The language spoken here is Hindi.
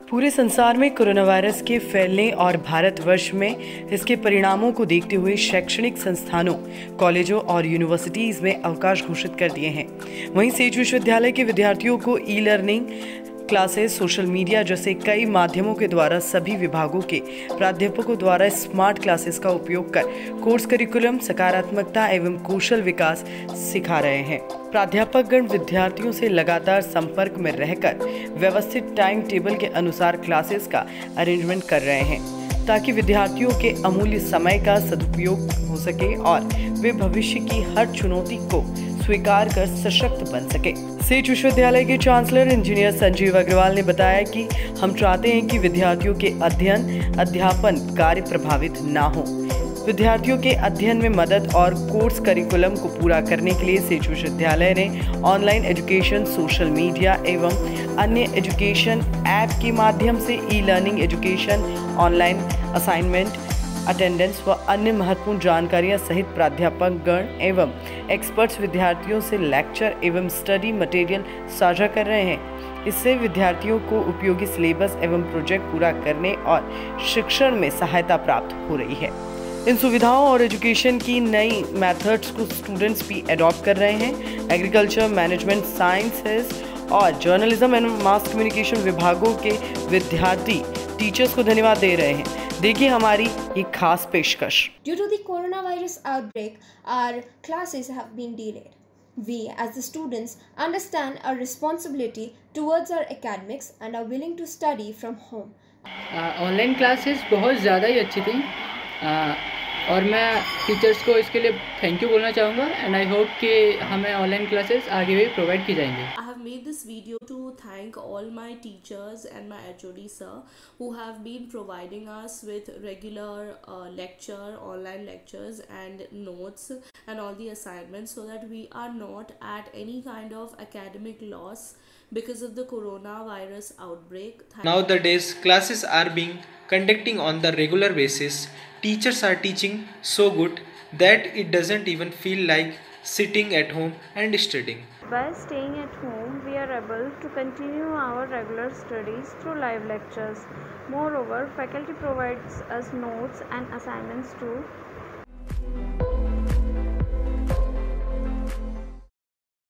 पूरे संसार में कोरोना वायरस के फैलने और भारतवर्ष में इसके परिणामों को देखते हुए शैक्षणिक संस्थानों, कॉलेजों और यूनिवर्सिटीज में अवकाश घोषित कर दिए हैं। वहीं सेज विश्वविद्यालय के विद्यार्थियों को e learning classes, social media जैसे कई माध्यमों के द्वारा सभी विभागों के प्राध्यापकों द्वारा स्मार्ट क्लासेस का उपयोग कर कोर्स करिकुलम, सकारात्मकता एवं कौशल विकास सिखा रहे हैं। प्राध्यापकगण विद्यार्थियों से लगातार संपर्क में रहकर व्यवस्थित टाइम टेबल के अनुसार क्लासेस का अरेंजमेंट कर रहे हैं ताकि विद्यार्थियों के अमूल्य समय का सदुपयोग हो सके और वे भविष्य की हर चुनौती को स्वीकार कर सशक्त बन सके। सेज विश्वविद्यालय के चांसलर इंजीनियर संजीव अग्रवाल ने बताया कि हम चाहते हैं कि विद्यार्थियों के अध्ययन अध्यापन कार्य प्रभावित ना हो। विद्यार्थियों के अध्ययन में मदद और कोर्स करिकुलम को पूरा करने के लिए सेज विश्वविद्यालय ने ऑनलाइन एजुकेशन, सोशल मीडिया एवं अन्य एजुकेशन ऐप के माध्यम से e learning education, online assignment, attendance व अन्य महत्वपूर्ण जानकारियां सहित प्राध्यापक गण एवं एक्सपर्ट्स विद्यार्थियों से लेक्चर एवं स्टडी मटेरियल साझा कर रहे हैं। इससे विद्यार्थियों को उपयोगी सिलेबस एवं प्रोजेक्ट पूरा करने और शिक्षण में सहायता प्राप्त हो रही है। इन सुविधाओं और एजुकेशन की नई मेथड्स को स्टूडेंट्स भी अडॉप्ट कर रहे हैं। एग्रीकल्चर, मैनेजमेंट, साइंसेज और जर्नलिज्म एंड मास कम्युनिकेशन विभागों के विद्यार्थी टीचर्स को धन्यवाद दे रहे हैं। देखिए हमारी ये खास पेशकश। Due to the coronavirus outbreak, our classes have been delayed. We, as the students, understand our responsibility towards our academics and are willing to study from home. Online classes बहुत ज़्यादा ही अच्छी थी और मैं टीचर्स को इसके लिए थैंक यू बोलना चाहूँगा एंड आई होप कि हमें ऑनलाइन क्लासेस आगे भी प्रोवाइड की जाएंगे। I have made this video to thank all my teachers and my HOD sir who have been providing us with regular online lectures and notes and all the assignments so that we are not at any kind of academic loss because of the coronavirus outbreak. Nowadays, classes are being conducting on the regular basis. Teachers are teaching so good that it doesn't even feel like sitting at home and studying. By staying at home, we are able to continue our regular studies through live lectures. Moreover, faculty provides us notes and assignments too,